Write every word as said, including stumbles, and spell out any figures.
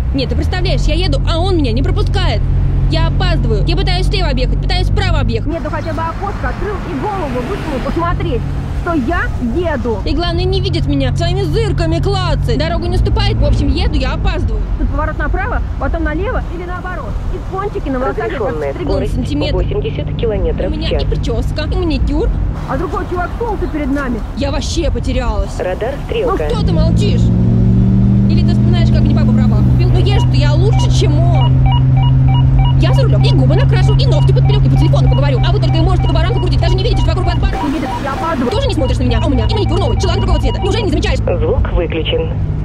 Нет, ты представляешь, я еду, а он меня не пропускает. Я опаздываю. Я пытаюсь слева объехать, пытаюсь справа объехать. Нет, ну хотя бы окошко открыл и голову высунул посмотреть, что я еду. И главное, не видит меня своими зырками клацать. Дорогу не уступает. В общем, еду, я опаздываю. Тут поворот направо, потом налево или наоборот. И кончики на волосах как стригун сантиметр. восемьдесят километров У меня в час. и прическа, и маникюр. А другой чувак сунулся перед нами. Я вообще потерялась. Радар Ну стрелка. что ты молчишь? Или ты вспоминаешь, как не папа права купил? Ну ешь ты, я лучше, чем он. Я за рулем и губы накрашу, и ногти подпилю, и по телефону поговорю. А вы только и можете по баранку крутить, даже не видите, что вокруг вас бар. Не видит, я опаздываю. Тоже не смотришь на меня, а у меня и маникюр новый, челак другого цвета. Неужели не замечаешь? Звук выключен.